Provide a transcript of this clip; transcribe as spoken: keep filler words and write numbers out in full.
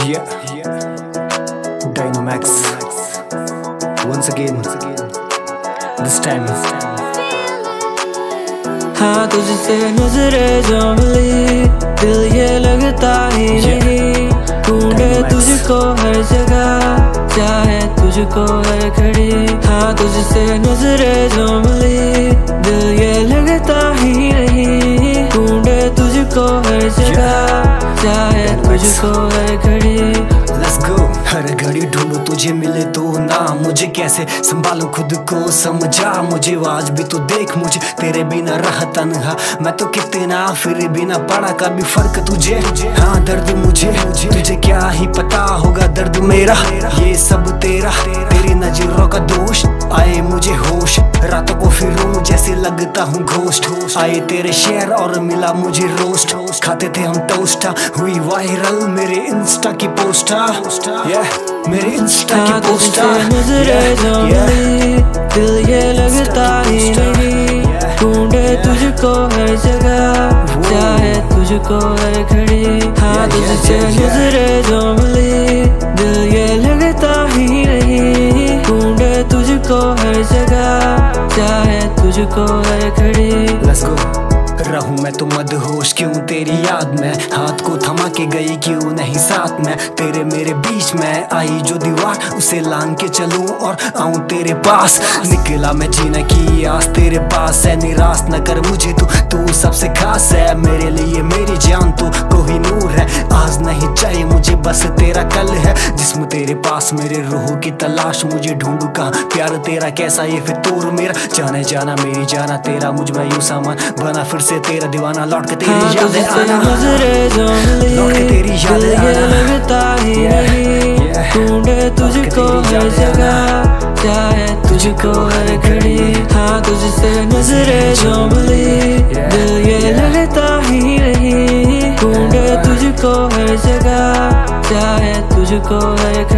Yeah, Dynamax. Once again, this time. हाँ तुझसे नजरे जो मिली, दिल ये लगता ही नहीं। ढूंढे तुझको हर जगह, चाहे तुझको हर घड़ी। हाँ तुझसे नजरे जो मिली, दिल ये लगता ही नहीं। ढूंढे तुझको हर जगह, चाहे तुझको हर घड़ी। Let's go। हर घड़ी ढूंढूं तुझे मिले तो ना, मुझे कैसे संभालूं खुद को समझा। मुझे आज भी तो देख, मुझे तेरे बिना रहा तन्हा। मैं तो कितना फिर भी ना पड़ा कभी फर्क तुझे। हाँ दर्द मुझे तुझे क्या ही पता होगा, दर्द मेरा ये सब तेरा। तेरी नजरों का दोष आए मुझे होश, रातों को फिरूं जैसे लगता हूँ घोस्ट। आए तेरे शेर और मिला मुझे रोस्ट। खाते थे हम टोस्टा, हुई वायरल मेरे इंस्टा की पोस्टा। yeah, मेरे इंस्टा की पोस्टा। नजरे जो मिली, दिल ये लगता ही नहीं। ढूंढे तुझको हर जगह, चाहे तुझको हर घड़ी। हाँ तुझसे नजरे जो मिली, दिल ये लगता ही नहीं। ढूंढे तुझको हर जगह, चाहे तुझको हर घड़ी। Let's go। रहूं मैं तो मदहोश क्यों तेरी याद में, हाथ को थमा के गई क्यों नहीं साथ में। तेरे मेरे बीच में आई जो दीवार, उसे लांग के चलूं और आऊं तेरे पास। निकला मैं जीने की आस तेरे पास है, निराश न कर मुझे तू, तू सबसे खास है। मेरे लिए मेरी जान तो कोई नूर है, आज नहीं चाहिए मुझे बस तेरा कल है। जिस्म तेरे पास मेरे रूह की तलाश, मुझे ढूंढू कहाँ प्यार तेरा कैसा ये फितूर मेरा। जाने जाना मेरी जाना तेरा, मुझ में यूं सामान बना फिर से तेरा दीवाना। लौट के तेरी यादें आना, नजरे जो मिली, लौट के तेरी यादें आना। लगता ही नहीं। ढूंढे तुझको हर जगह, चाहे तुझको हर घड़ी। हाँ तुझसे नजरे जो मिली, दिल ये लगता ही नहीं। ढूंढे तुझको हर जगह, चाहे तुझको हर घड़ी।